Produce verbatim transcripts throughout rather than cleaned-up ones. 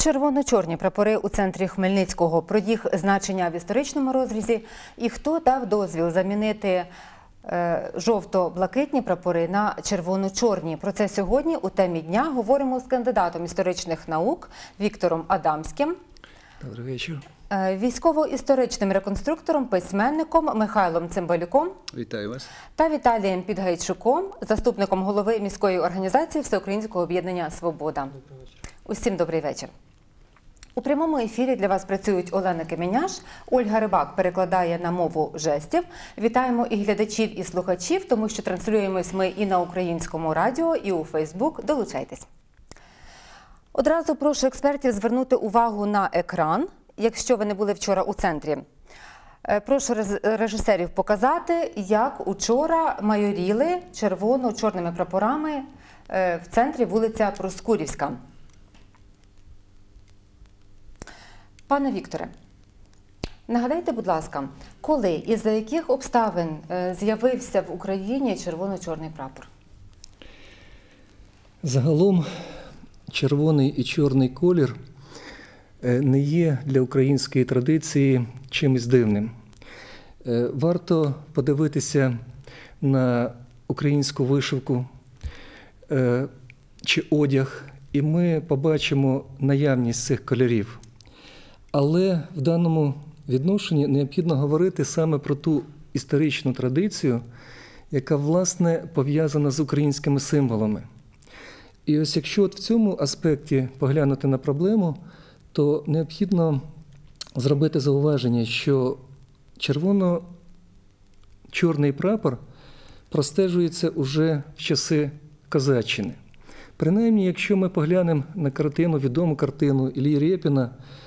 Червоно-чорні прапори у центрі Хмельницького. Про їх значення в історичному розрізі і хто дав дозвіл замінити е, жовто-блакитні прапори на червоно-чорні. Про це сьогодні у темі дня говоримо з кандидатом історичних наук Віктором Адамським. Добрий вечір. Військово-історичним реконструктором, письменником Михайлом Цимбалюком. Вітаю вас. Та Віталієм Підгайчуком, заступником голови міської організації Всеукраїнського об'єднання «Свобода». Усім добрий вечір. У прямому ефірі для вас працюють Олена Кеміняш, Ольга Рибак перекладає на мову жестів. Вітаємо і глядачів, і слухачів, тому що транслюємось ми і на Українському радіо, і у Фейсбук. Долучайтесь. Одразу прошу експертів звернути увагу на екран, якщо ви не були вчора у центрі. Прошу режисерів показати, як учора майоріли червоно-чорними прапорами в центрі вулиця Проскурівська. Пане Вікторе, нагадайте, будь ласка, коли і за яких обставин з'явився в Україні червоно-чорний прапор? Загалом червоний і чорний колір не є для української традиції чимось дивним. Варто подивитися на українську вишивку чи одяг, і ми побачимо наявність цих кольорів. Але в даному відношенні необхідно говорити саме про ту історичну традицію, яка, власне, пов'язана з українськими символами. І ось якщо от в цьому аспекті поглянути на проблему, то необхідно зробити зауваження, що червоно-чорний прапор простежується уже в часи козаччини. Принаймні, якщо ми поглянемо на картину, відому картину Іллі Рєпіна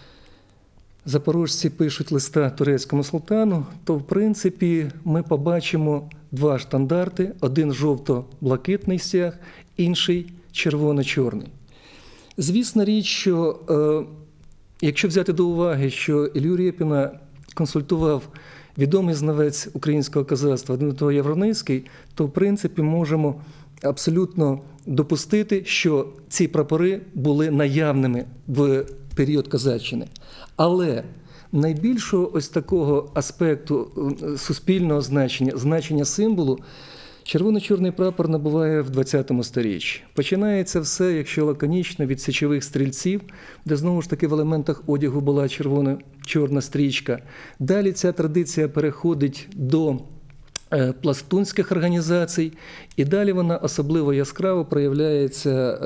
«Запорожці пишуть листа турецькому султану», то, в принципі, ми побачимо два штандарти, один жовто-блакитний стяг, інший червоно-чорний. Звісна річ, що е, якщо взяти до уваги, що Іллю Рєпіна консультував відомий знавець українського козацтва Дмитро Яворницький, то, в принципі, можемо абсолютно допустити, що ці прапори були наявними в період козаччини. Але найбільшого ось такого аспекту суспільного значення, значення символу, червоно-чорний прапор набуває в двадцятому сторіччі. Починається все, якщо лаконічно, від січових стрільців, де знову ж таки в елементах одягу була червоно-чорна стрічка. Далі ця традиція переходить до пластунських організацій, і далі вона особливо яскраво проявляється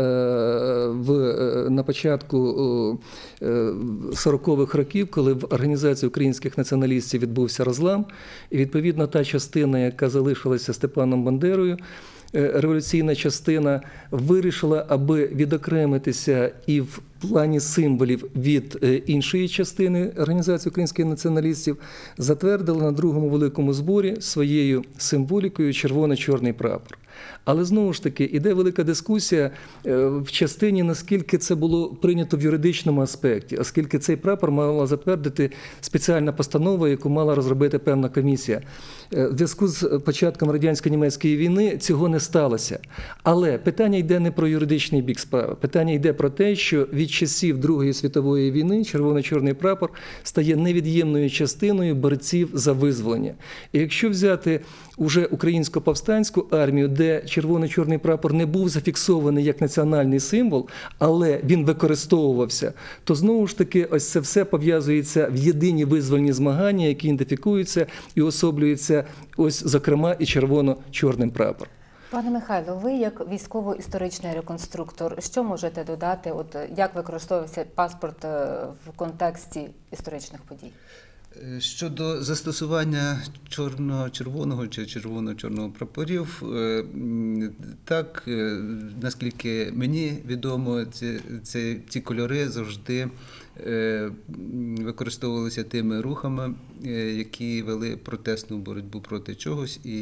в, на початку сорокових років, коли в організації українських націоналістів відбувся розлам, і відповідно та частина, яка залишилася Степаном Бандерою, революційна частина, вирішила, аби відокремитися і в плані символів від іншої частини Організації українських націоналістів, затвердила на другому великому зборі своєю символікою червоно-чорний прапор. Але знову ж таки, іде велика дискусія в частині, наскільки це було прийнято в юридичному аспекті, оскільки цей прапор мала затвердити спеціальна постанова, яку мала розробити певна комісія. В зв'язку з початком радянсько-німецької війни цього не сталося. Але питання йде не про юридичний бік справи. Питання йде про те, що від часів Другої світової війни червоно-чорний прапор стає невід'ємною частиною борців за визволення. І якщо взяти уже українсько-повстанську армію, де червоно-чорний прапор не був зафіксований як національний символ, але він використовувався, то знову ж таки ось це все пов'язується в єдині визвольні змагання, які ідентифікуються і особлюються ось, зокрема, і червоно-чорним прапором. Пане Михайло, ви як військово-історичний реконструктор, що можете додати, от як використовувався паспорт в контексті історичних подій? Щодо застосування чорно-червоного чи червоно-чорного прапорів, так, наскільки мені відомо, ці, ці, ці кольори завжди використовувалися тими рухами, які вели протестну боротьбу проти чогось, і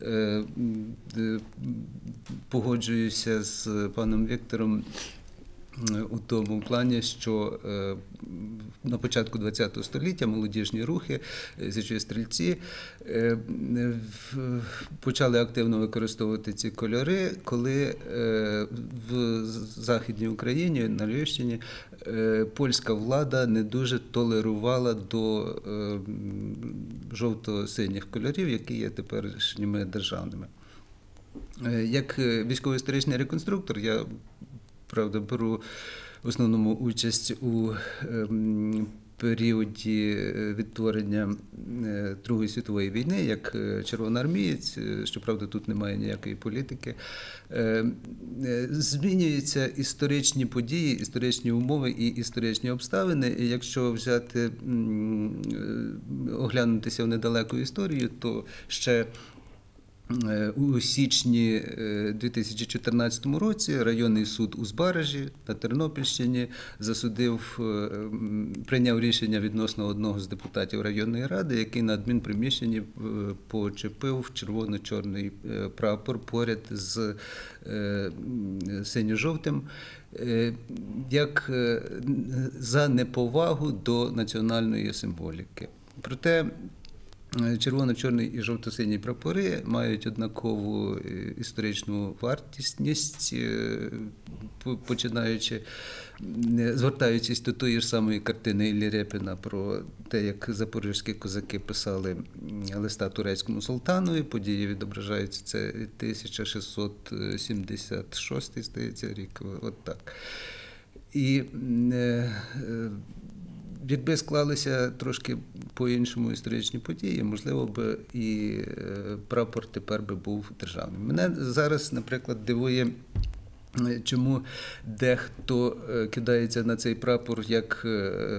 погоджуюся з паном Віктором у тому плані, що на початку ХХ століття молодіжні рухи, січові стрільці е, в- почали активно використовувати ці кольори, коли е, в Західній Україні, на Львівщині, е, польська влада не дуже толерувала до е, жовто-синіх кольорів, які є теперішніми державними. Е, Як е, військово-історичний реконструктор, я, правда, беру в основному участь у ем, періоді відтворення е, Другої світової війни, як е, червоноармієць, е, щоправда, тут немає ніякої політики. Е, е, Змінюються історичні події, історичні умови і історичні обставини. І якщо взяти, м, е, оглянутися в недалеку історію, то ще у січні дві тисячі чотирнадцятому році районний суд у Збаражі на Тернопільщині засудив, прийняв рішення відносно одного з депутатів районної ради, який на адмінприміщенні почепив червоно-чорний прапор поряд з синьо-жовтим, як за неповагу до національної символіки. Проте червоно-чорний і жовто-синій прапори мають однакову історичну вартісність, починаючи, звертаючись до тої ж самої картини Іллі Рєпіна про те, як запорізькі козаки писали листа турецькому султану, події відображаються, це тисяча шістсот сімдесят шостий, здається, рік, от так. І якби склалися трошки по-іншому історичні події, можливо б і прапор тепер би був державним. Мене зараз, наприклад, дивує, чому дехто кидається на цей прапор як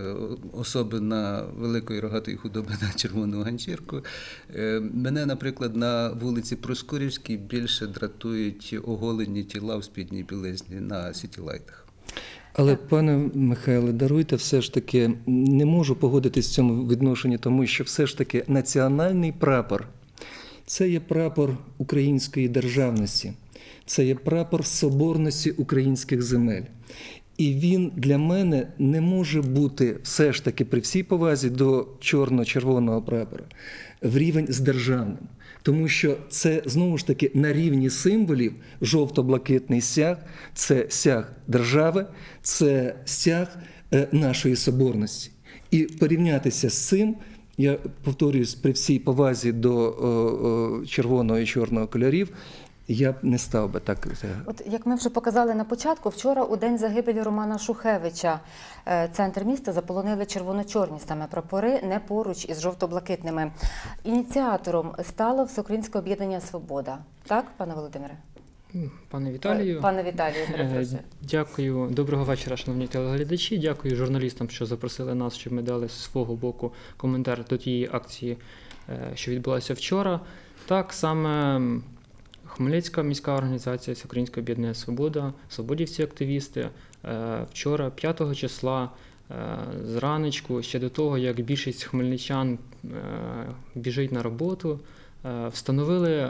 особина великої рогатої худоби на червону ганчірку. Мене, наприклад, на вулиці Проскурівській більше дратують оголені тіла в спідній білизні на сітілайтах. Але, пане Михайле, даруйте, все ж таки, не можу погодитись в цьому відношенні, тому що все ж таки національний прапор – це є прапор української державності, це є прапор соборності українських земель. І він для мене не може бути все ж таки при всій повазі до чорно-червоного прапора в рівень з державним. Тому що це, знову ж таки, на рівні символів жовто-блакитний стяг – це стяг держави, це стяг нашої соборності. І порівнятися з цим, я повторююсь, при всій повазі до о, о, червоного і чорного кольорів, я б не став би так. От як ми вже показали на початку, вчора у день загибелі Романа Шухевича центр міста заполонили червоно-чорні саме прапори, не поруч із жовто-блакитними. Ініціатором стало Всеукраїнське об'єднання «Свобода». Так, пане Володимире? Пане Віталію. Пане Віталію, перепрошую. Дякую. Доброго вечора, шановні телеглядачі. Дякую журналістам, що запросили нас, щоб ми дали з свого боку коментар до тієї акції, що відбулася вчора. Так, саме Хмельницька міська організація Всеукраїнське об'єднання «Свобода», свободівці-активісти вчора, п'ятого числа, зранечку, ще до того, як більшість хмельничан біжить на роботу, встановили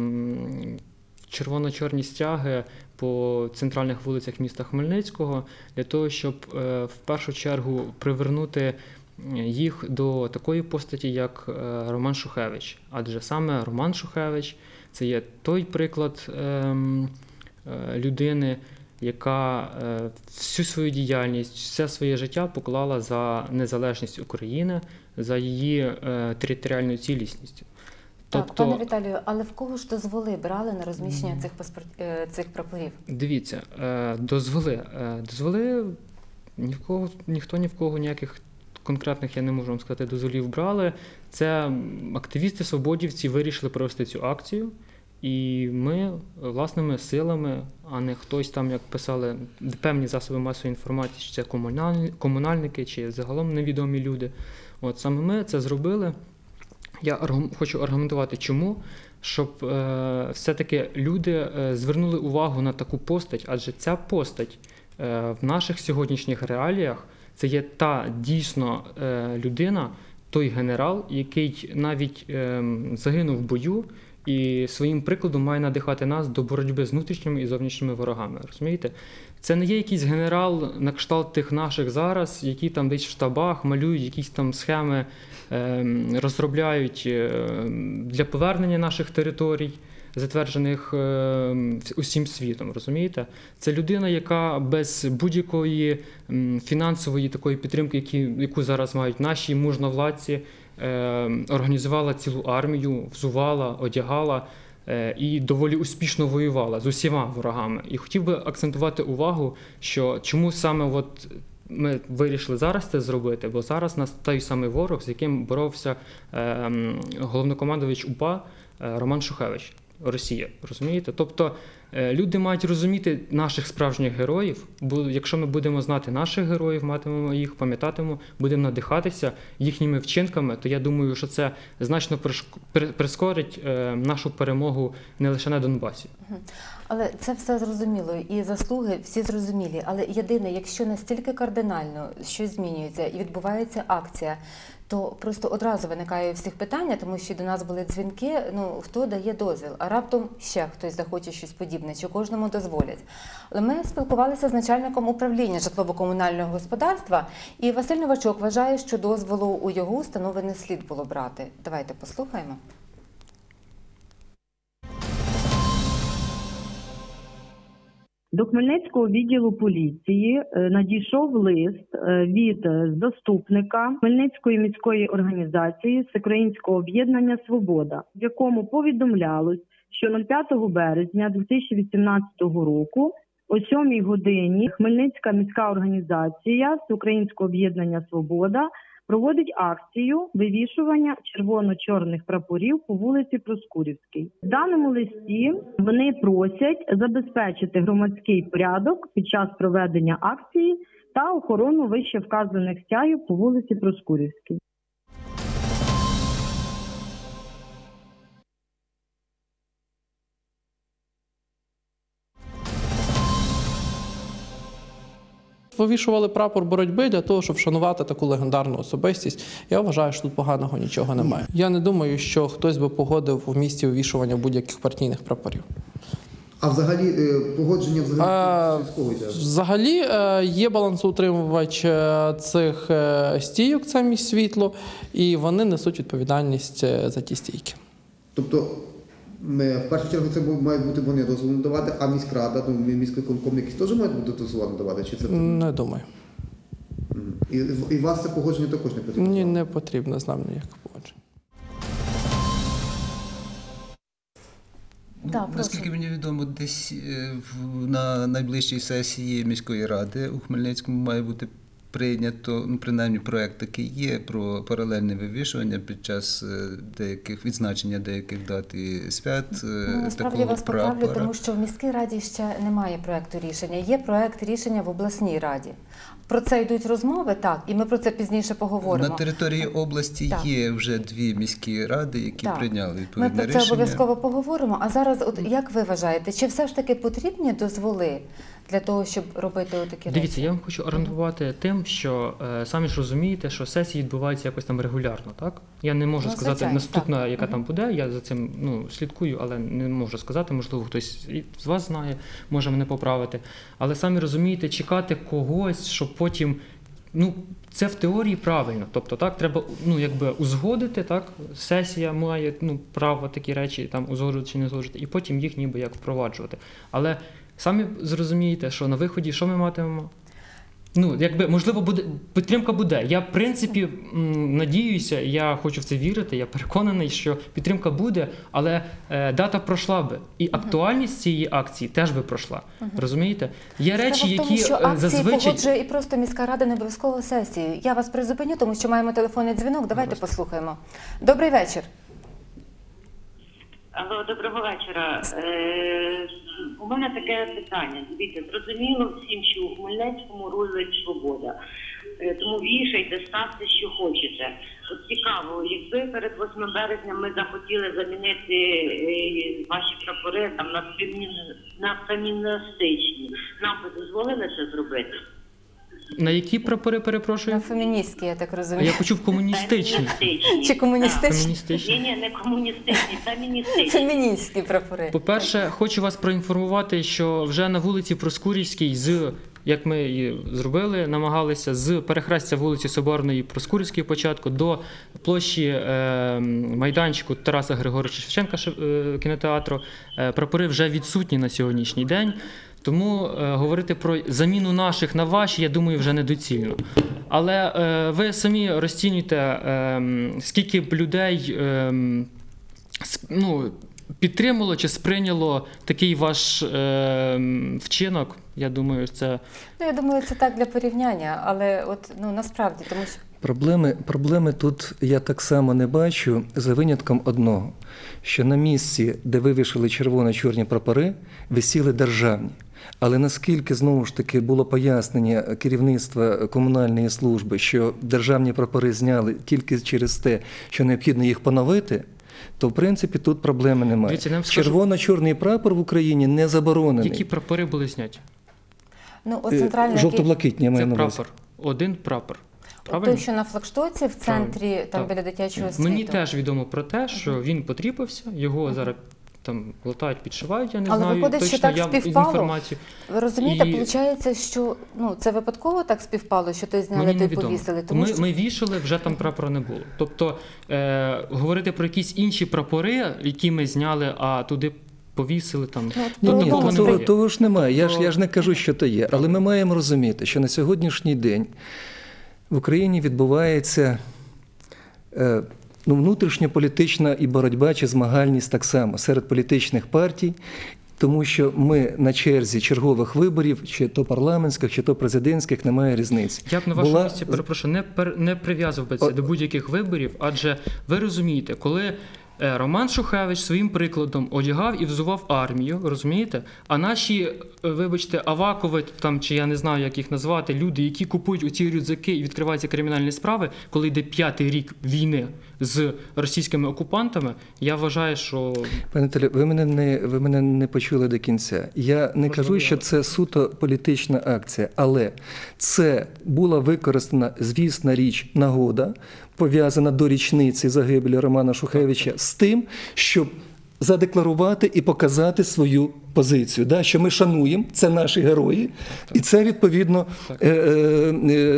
червоно-чорні стяги по центральних вулицях міста Хмельницького для того, щоб в першу чергу привернути їх до такої постаті, як Роман Шухевич. Адже саме Роман Шухевич – це є той приклад людини, яка всю свою діяльність, все своє життя поклала за незалежність України, за її територіальну цілісність. Так, Тобто, пане Віталію, але в кого ж дозволи брали на розміщення цих паспорт, цих прапорів? Дивіться, дозволи. Дозволи ні в кого, ніхто ні в кого ніяких конкретних, я не можу вам сказати, дозволів брали. Це активісти-свободівці вирішили провести цю акцію, і ми власними силами, а не хтось там, як писали, певні засоби масової інформації, чи це комунальні, комунальники, чи загалом невідомі люди. От саме ми це зробили. Я аргум, хочу аргументувати, чому, щоб е, все-таки люди е, звернули увагу на таку постать, адже ця постать е, в наших сьогоднішніх реаліях це є та дійсно е, людина, той генерал, який навіть е, загинув в бою і своїм прикладом має надихати нас до боротьби з внутрішніми і зовнішніми ворогами. Розумієте? Це не є якийсь генерал на кшталт тих наших зараз, які там десь в штабах малюють якісь там схеми, е, розробляють е, для повернення наших територій, затверджених е, усім світом, розумієте? Це людина, яка без будь-якої м, фінансової такої підтримки, які, яку зараз мають наші мужновладці, е, організувала цілу армію, взувала, одягала е, і доволі успішно воювала з усіма ворогами. І хотів би акцентувати увагу, що чому саме от ми вирішили зараз це зробити, бо зараз нас той самий ворог, з яким боровся е, головнокомандувач УПА е, Роман Шухевич. Росія, розумієте? Тобто люди мають розуміти наших справжніх героїв, бо якщо ми будемо знати наших героїв, матимемо їх, пам'ятатимемо, будемо надихатися їхніми вчинками, то я думаю, що це значно прискорить нашу перемогу не лише на Донбасі. Але це все зрозуміло, і заслуги всі зрозумілі. Але єдине, якщо настільки кардинально щось змінюється і відбувається акція, то просто одразу виникає у всіх питання, тому що до нас були дзвінки, ну, хто дає дозвіл, а раптом ще хтось захоче щось подібне, чи кожному дозволять. Але ми спілкувалися з начальником управління житлово-комунального господарства, і Василь Новачок вважає, що дозволу у його установи не слід було брати. Давайте послухаємо. До Хмельницького відділу поліції надійшов лист від заступника Хмельницької міської організації Всеукраїнського об'єднання «Свобода», в якому повідомлялось, що п'ятого березня дві тисячі вісімнадцятого року о сьомій годині Хмельницька міська організація Всеукраїнського об'єднання «Свобода» проводить акцію вивішування червоно-чорних прапорів по вулиці Проскурівській. В даному листі вони просять забезпечити громадський порядок під час проведення акції та охорону вище вказаних стягів по вулиці Проскурівській. Вивішували прапор боротьби для того, щоб вшанувати таку легендарну особистість. Я вважаю, що тут поганого нічого немає. Я не думаю, що хтось би погодив у місті вивішування будь-яких партійних прапорів. А взагалі погодження взагалі з кого йде? Взагалі є балансоутримувач цих стійок, це міськ світло, і вони несуть відповідальність за ті стійки. Тобто, в першу чергу це мають бути вони дозволу надавати, а міськрада, ну, міськвиконком якісь теж мають бути дозволу надавати? Чи це... Не думаю. І, і вас це погодження також не потрібно? Ні, не потрібно з нами ніяких погоджень. Ну, да, наскільки мені відомо, десь на найближчій сесії міської ради у Хмельницькому має бути прийнято, ну, принаймні проект такий є, про паралельне вивішування під час деяких відзначення деяких дат і свят. Ну, насправді вас поправлю, тому що в міській раді ще немає проекту рішення. Є проект рішення в обласній раді. Про це йдуть розмови, так, і ми про це пізніше поговоримо. На території області так. є вже дві міські ради, які так. прийняли відповідне рішення. Ми про це обов'язково поговоримо. А зараз, от як ви вважаєте, чи все ж таки потрібні дозволи для того, щоб робити отакі речі? Дивіться, я вам хочу орієнтувати тим, що е, самі ж розумієте, що сесії відбуваються якось там регулярно, так? Я не можу ну, сказати звичайно, наступна, так. яка угу. там буде, я за цим ну, слідкую, але не можу сказати, можливо, хтось з вас знає, може мене поправити. Але самі розумієте, чекати когось, щоб потім... Ну, це в теорії правильно. Тобто, так, треба, ну, якби узгодити, так, сесія має, ну, право такі речі там узгоджувати чи не узгоджувати, і потім їх ніби як впроваджувати. Але самі зрозумієте, що на виході що ми матимемо? Ну, якби, можливо, буде, підтримка буде. Я, в принципі, надіюся, я хочу в це вірити, я переконаний, що підтримка буде, але е, дата пройшла би. І актуальність цієї акції теж би пройшла. Uh-huh. Розумієте? Є речі, Справа в тому, які що акції зазвичай... погоджує і просто міська рада не обов'язково сесію. Я вас призупиню, тому що маємо телефонний дзвінок. Давайте Просто. послухаємо. Добрий вечір. Алло, доброго вечора. Е, у мене таке питання. Дивіться, зрозуміло всім, що у Хмельницькому рулить свобода. Е, тому вішайте, ставте, що хочете. От цікаво, якби перед восьмим березня ми захотіли замінити е, ваші прапори там, на, фемі... на феміністичні, нам би дозволили це зробити? На які прапори, перепрошую? На феміністські, я так А розумію. я почув комуністичні. Чи комуністичні? Комуністичні. Ні, ні, не комуністичні, феміністичні. Феміністські прапори. По-перше, хочу вас проінформувати, що вже на вулиці Проскурівській, з, як ми і зробили, намагалися з перехрестя вулиці Соборної Проскурівської початку до площі е, майданчику Тараса Григоровича Шевченка е, кінотеатру, е, прапори вже відсутні на сьогоднішній день. Тому е, говорити про заміну наших на ваші, я думаю, вже недоцільно. Але е, ви самі розцінюєте, е, скільки б людей е, сп- ну, підтримало чи сприйняло такий ваш е, вчинок. Я думаю, це Ну, я думаю, це так для порівняння, але от, ну, насправді, тому що Проблеми, проблеми тут я так само не бачу, за винятком одного, що на місці, де вивішали червоно-чорні прапори, висіли державні. Але наскільки, знову ж таки, було пояснення керівництва комунальної служби, що державні прапори зняли тільки через те, що необхідно їх поновити, то, в принципі, тут проблеми немає. Дивіться, я вам скажу- Червоно-чорний прапор в Україні не заборонений. які прапори були зняті? ну, от Е, центральний Жовто-блакитні, я Це маю на увазі. прапор. Один прапор. От Правильно? той, що на флагштоці в центрі, там Так. біля дитячого світу. Мені теж відомо про те, що він потріпався, його зараз там латають, підшивають, я не Але знаю виходить, що точно так я співпало. інформацію. Ви розумієте, І- виходить, що ну, це випадково так співпало, що той зняли, Мені той невідомо. повісили. Тому Ми, що ми вішали, вже там прапора не було. Тобто е, говорити про якісь інші прапори, які ми зняли, а туди повісили там. Ну, Ні, Ну, ні, того того, не того, є. того ж немає. Я ж, То- я ж не кажу, що то є. Але ми маємо розуміти, що на сьогоднішній день в Україні відбувається е, ну, внутрішньополітична і боротьба чи змагальність так само серед політичних партій, тому що ми на черзі чергових виборів, чи то парламентських, чи то президентських, немає різниці. Я б на вашому Була- місці, перепрошую, не, пер, не прив'язував би це О- до будь-яких виборів, адже ви розумієте, коли е, Роман Шухевич своїм прикладом одягав і взував армію, розумієте? А наші, е, вибачте, Авакови, там, чи я не знаю, як їх назвати, люди, які купують оці рюкзаки і відкриваються кримінальні справи, коли йде п'ятий рік війни з російськими окупантами, я вважаю, що Пане Толі, ви мене не ви мене не почули до кінця. Я не кажу, що це суто політична акція, але це була використана, звісна річ, нагода, пов'язана до річниці загибелі Романа Шухевича, з тим, щоб задекларувати і показати свою позицію, да, що ми шануємо, це наші герої, і це, відповідно, е, е,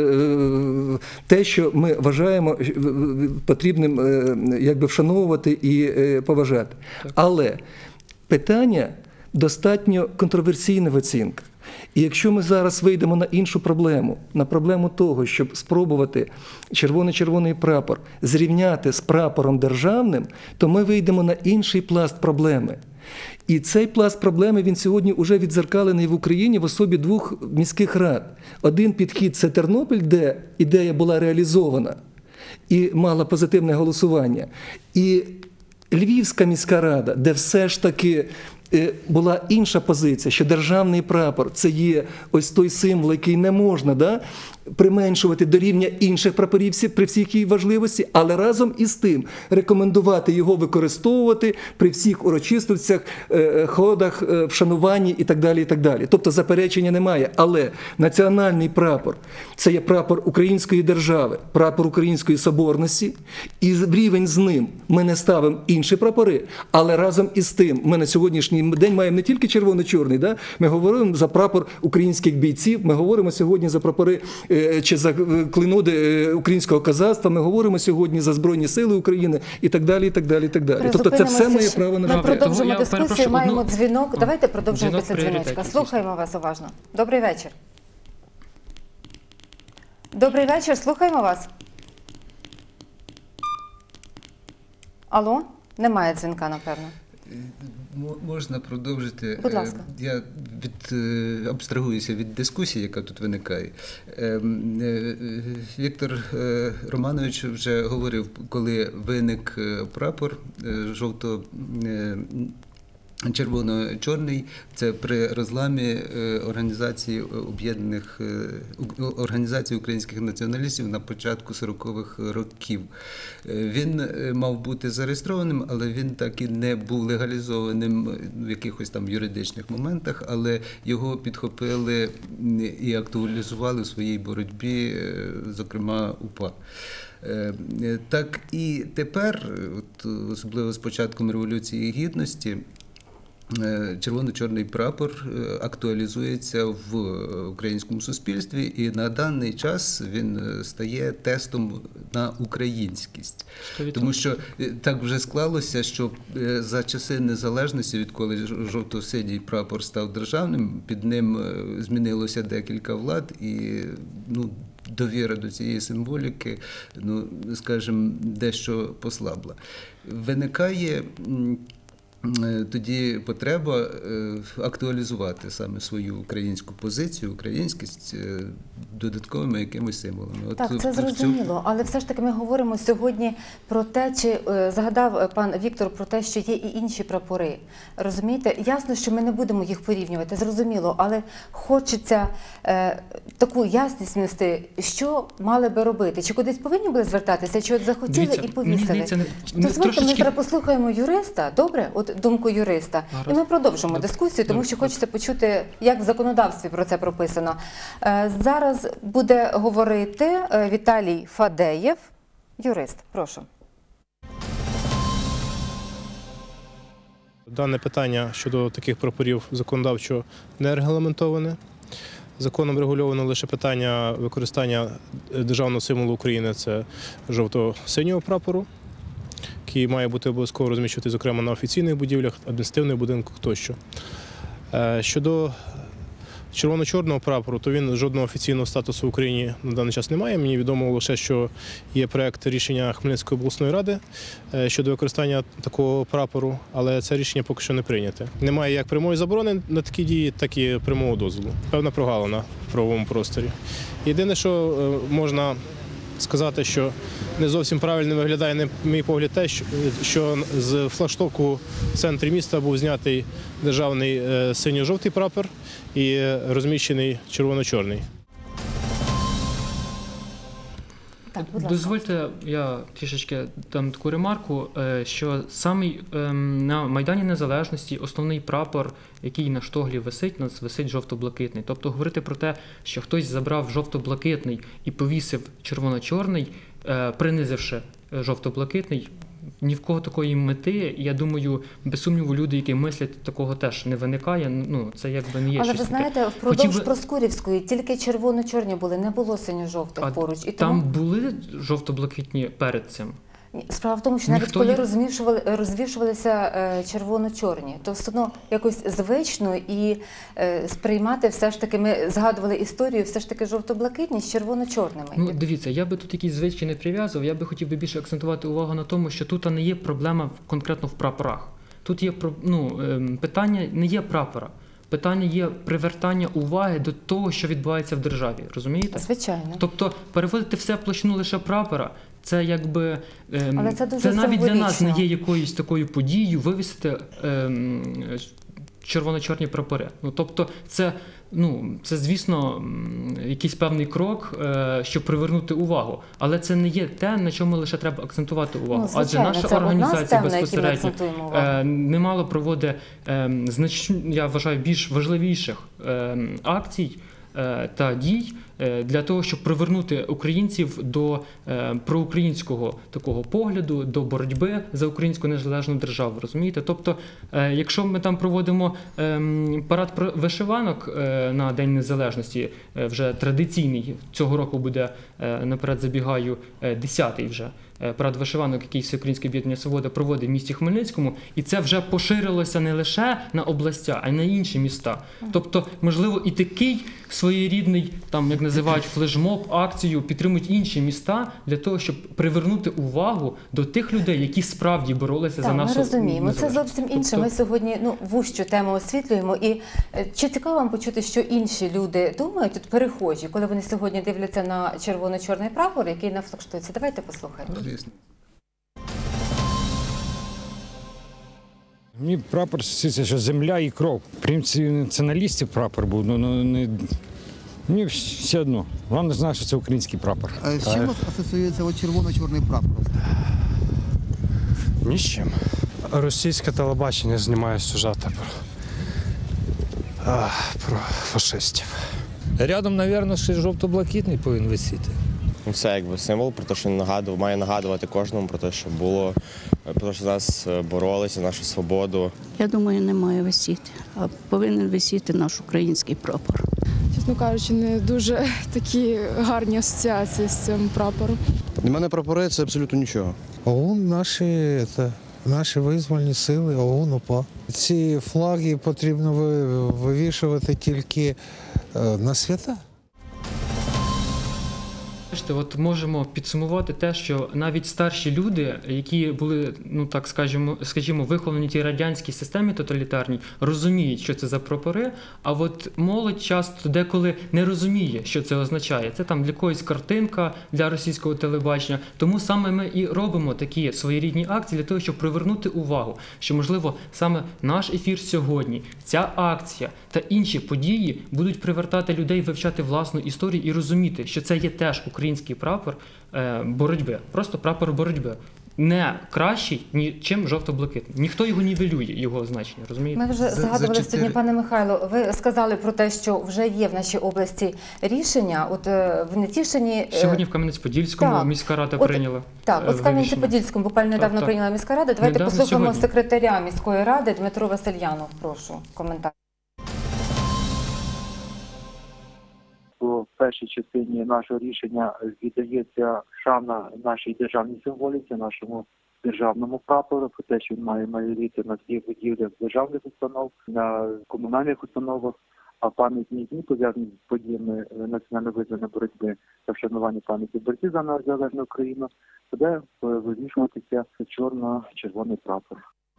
е, те, що ми вважаємо е, потрібним е, якби вшановувати і е, поважати. Але питання достатньо контроверсійне в оцінках. І якщо ми зараз вийдемо на іншу проблему, на проблему того, щоб спробувати червоно-червоний прапор зрівняти з прапором державним, то ми вийдемо на інший пласт проблеми. І цей пласт проблеми, він сьогодні вже відзеркалений в Україні в особі двох міських рад. Один підхід – це Тернопіль, де ідея була реалізована і мала позитивне голосування. І Львівська міська рада, де все ж таки е, була інша позиція, що державний прапор – це є ось той символ, який не можна, да, применшувати до рівня інших прапорів всі- при всій її важливості, але разом із тим рекомендувати його використовувати при всіх урочистостях, е, ходах, е, вшануванні і так далі, і так далі. Тобто заперечення немає. Але національний прапор – це є прапор української держави, прапор української соборності, і в рівень з ним ми не ставимо інші прапори, але разом із тим ми на сьогоднішній день маємо не тільки червоно-чорний, да? Ми говоримо за прапор українських бійців, ми говоримо сьогодні за прапори е, чи за е, клейноди е, українського козацтва, ми говоримо сьогодні за Збройні Сили України і так далі, і так далі, і так далі. Тобто це все має право на Ми Добре, продовжимо тому я дискусію, перепрошую, маємо одну- дзвінок. А, Давайте продовжимо дзвінок після пріоритетний, дзвіночка. звісно. Слухаємо вас уважно. Добрий вечір. Добрий вечір, слухаємо вас. Алло? Немає дзвінка, напевно. М- Можна продовжити. Будь Е, ласка. Я від, е, абстрагуюся від дискусії, яка тут виникає. Е, м, е, Віктор е, Романович вже говорив, коли виник е, прапор е, жовто, е, червоно-чорний – це при розламі Організації Об'єднаних Організації українських націоналістів на початку сорокових років. Він мав бути зареєстрованим, але він так і не був легалізованим в якихось там юридичних моментах, але його підхопили і актуалізували в своїй боротьбі, зокрема, УПА. Так і тепер, от, особливо з початком Революції Гідності, червоно-чорний прапор актуалізується в українському суспільстві, і на даний час він стає тестом на українськість. Тому що так вже склалося, що за часи незалежності, відколи жовто-синій прапор став державним, під ним змінилося декілька влад, і ну, довіра до цієї символіки, ну, скажімо, дещо послабла. Виникає тоді потреба актуалізувати саме свою українську позицію, українськість додатковими якимись символами. Так, От це зрозуміло, але все ж таки ми говоримо сьогодні про те, чи е, згадав пан Віктор про те, що є і інші прапори. Розумієте? Ясно, що ми не будемо їх порівнювати, зрозуміло, але хочеться е, таку ясність внести, що мали би робити. Чи кудись повинні були звертатися, чи от захотіли Дивіться, і мені повісили. здається, не- не Дозвольте, ми трошечки- зараз послухаємо юриста, добре? От думку юриста. Гаразд. І ми продовжимо Добре. дискусію, тому Добре. що хочеться почути, як в законодавстві про це прописано. Е, Зараз буде говорити е, Віталій Фадеєв, юрист. Прошу. Дане питання щодо таких прапорів законодавчо не регламентоване. Законом регульовано лише питання використання державного символу України – це жовто-синього прапору, який має бути обов'язково розміщувати, зокрема, на офіційних будівлях, адміністративних будинках тощо. Е, Щодо червоно-чорного прапору, то він жодного офіційного статусу в Україні на даний час не має. Мені відомо лише, що є проєкт рішення Хмельницької обласної ради е, щодо використання такого прапору, але це рішення поки що не прийняте. Немає як прямої заборони на такі дії, так і прямого дозволу. Певна прогалина в правовому просторі. Єдине, що е, можна сказати, що не зовсім правильно виглядає, на мій погляд, те, що- що з флагштоку в центрі міста був знятий державний е, синьо-жовтий прапор і розміщений червоно-чорний. Так, будь ласка. Дозвольте, я трішечки дам таку ремарку, е, що саме ем, на Майдані Незалежності основний прапор, який на штоглі висить, у нас висить жовто-блакитний. Тобто говорити про те, що хтось забрав жовто-блакитний і повісив червоно-чорний, е, принизивши е, жовто-блакитний, ні в кого такої мети, я думаю, без сумніву, люди, які мислять, такого теж не виникає. Ну, це якби не є Але щось ви таке. знаєте, впродовж Хотів би- Проскурівської тільки червоно-чорні були, не було синьо-жовтих А поруч. І там тому... були жовто-блакитні перед цим? Ні, справа в тому, що навіть Ніхто коли їх- розвішували, розвішувалися е, червоно-чорні, то все одно якось звично і е, сприймати все ж таки, ми згадували історію, все ж таки жовто-блакитні з червоно-чорними. Ну, дивіться, я би тут якісь звички не прив'язував, я би хотів би більше акцентувати увагу на тому, що тут не є проблема в- конкретно в прапорах. Тут є про- ну, ем, питання не є прапора. Питання є привертання уваги до того, що відбувається в державі. Розумієте? Звичайно. Тобто переводити все в площину лише прапора, це якби ем, Але це дуже навіть для нас не символічно. є якоюсь такою подією вивісити ем, червоно-чорні прапори. Ну тобто, це ну це звісно м, якийсь певний крок, е, щоб привернути увагу, але це не є те, на чому лише треба акцентувати увагу. Ну, Адже звичайно, наша це одна з організація тем, на які ми безпосередньо акцентуємо увагу. е, немало проводить е, значну, я вважаю, більш важливіших е, акцій е, та дій е, для того, щоб привернути українців до е, проукраїнського такого погляду, до боротьби за українську незалежну державу. Розумієте? Тобто, е, якщо ми там проводимо е, парад про- вишиванок е, на День Незалежності, е, вже традиційний, цього року буде, е, наперед забігаю, е, десятий вже е, парад вишиванок, який Всеукраїнське об'єднання «Свобода» проводить в місті Хмельницькому, і це вже поширилося не лише на областя, а й на інші міста. Тобто, можливо, і такий своєрідний, там, як називають, флешмоб, акцію підтримують інші міста для того, щоб привернути увагу до тих людей, які справді боролися за Так, нашу ми розуміємо. Це незалежність. зовсім інше. Тобто- Ми сьогодні ну, вужчу тему освітлюємо. І е, чи цікаво вам почути, що інші люди думають, от перехожі, коли вони сьогодні дивляться на червоно-чорний прапор, який на флагштоці? Давайте послухаємо. Звісно. Мені прапор це що земля і кров. В принципі, націоналістів прапор був, але не... мені все одно. Головне знати, що це український прапор. А з чим асоціюється от червоно-чорний прапор? Ні з чим. Російське телебачення знімає сюжети про, а, про фашистів. Рядом, мабуть, ще жовто-блакитний повинен висіти. Це якби символ про те, що нагадує, має нагадувати кожному про те, що було, про те, що нас боролися, нашу свободу. Я думаю, не має висіти, а повинен висіти наш український прапор. Чесно кажучи, не дуже такі гарні асоціації з цим прапором. Для мене прапори – це абсолютно нічого. ОУН – наші, це, наші визвольні сили, ОУН, УПА. Ці флаги потрібно вивішувати тільки на свята. Бачите, от можемо підсумувати те, що навіть старші люди, які були, ну так скажімо, скажімо, виховані в тій радянській системі тоталітарній, розуміють, що це за прапори, а от молодь часто деколи не розуміє, що це означає. Це там для когось картинка для російського телебачення. Тому саме ми і робимо такі своєрідні акції для того, щоб привернути увагу, що, можливо, саме наш ефір сьогодні, ця акція та інші події будуть привертати людей вивчати власну історію і розуміти, що це є теж український прапор е, боротьби, просто прапор боротьби. Не кращий, ніж жовто-блакитний. Ніхто його нівелює, його значення, розумієте? Ми вже згадували чотири... сьогодні, пане Михайло, ви сказали про те, що вже є в нашій області рішення, от в Нетішині... Сьогодні в Кам'янець-Подільському міська рада от, прийняла. Так, от в Кам'янці-Подільському буквально недавно так, прийняла міська рада. Давайте недавно, послухаємо сьогодні секретаря міської ради Дмитро Васильянов, прошу, коментар. В першій частині нашого рішення віддається шана нашій державній символіці, нашому державному прапору, про те, що він має майоріти на всіх будівлях державних установ, на комунальних установах, а пам'ятні дні, пов'язані з подіями національно визвольної боротьби та вшанування пам'яті борців за незалежну Україну, буде вивішуватися чорно-червоний прапор.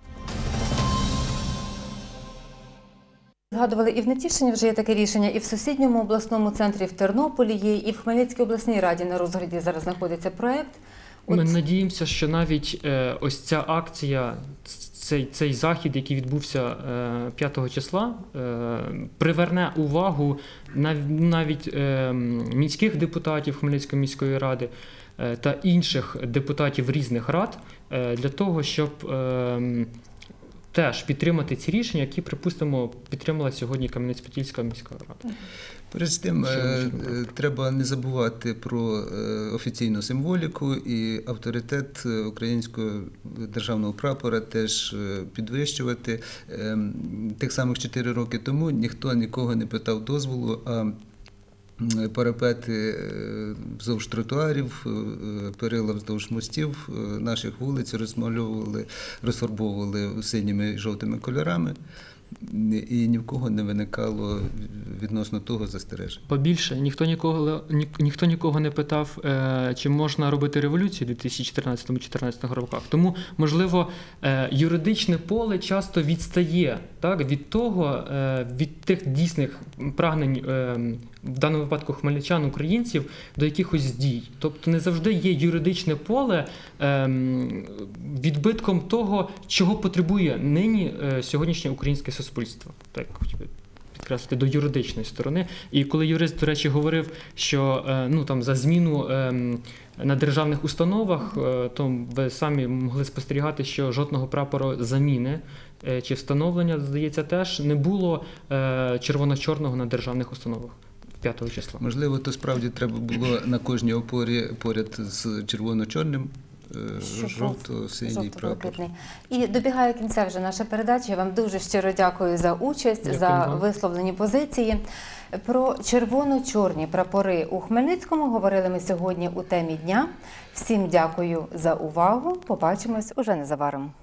Згадували, і в Нетішині вже є таке рішення, і в сусідньому обласному центрі в Тернополі є, і в Хмельницькій обласній раді на розгляді зараз знаходиться проєкт. От... Ми надіємося, що навіть е, ось ця акція, цей, цей захід, який відбувся е, п'ятого числа, е, приверне увагу нав, навіть е, міських депутатів Хмельницької міської ради е, та інших депутатів різних рад е, для того, щоб е, теж підтримати ці рішення, які, припустимо, підтримала сьогодні Кам'янець-Подільська міська рада. Перед тим треба не забувати про офіційну символіку і авторитет українського державного прапора теж підвищувати. Тих самих чотири роки тому ніхто нікого не питав дозволу, а парапети вздовж тротуарів, перила вздовж мостів наших вулиць розмальовували, розфарбовували синіми і жовтими кольорами. І ні в кого не виникало відносно того застережень. Побільше, ніхто нікого, ні, ніхто нікого не питав, е, чи можна робити революцію у дві тисячі чотирнадцятому-чотирнадцятому роках. Тому, можливо, е, юридичне поле часто відстає так, від того, е, від тих дійсних прагнень, е, в даному випадку хмельничан, українців, до якихось дій. Тобто не завжди є юридичне поле е, відбитком того, чого потребує нині е, сьогоднішнє українське суспільство. Так, хотів би підкреслити, до юридичної сторони. І коли юрист, до речі, говорив, що е, ну, там, за зміну е, на державних установах, е, то ви самі могли спостерігати, що жодного прапору заміни е, чи встановлення, здається, теж не було е, червоно-чорного на державних установах. п'ятого числа. Можливо, то справді треба було на кожній опорі поряд з червоно-чорним жовто-синій прапор. І добігає кінця вже наша передача. Я вам дуже щиро дякую за участь, дякую за вам. Висловлені позиції. Про червоно-чорні прапори у Хмельницькому говорили ми сьогодні у темі дня. Всім дякую за увагу. Побачимось уже незабаром.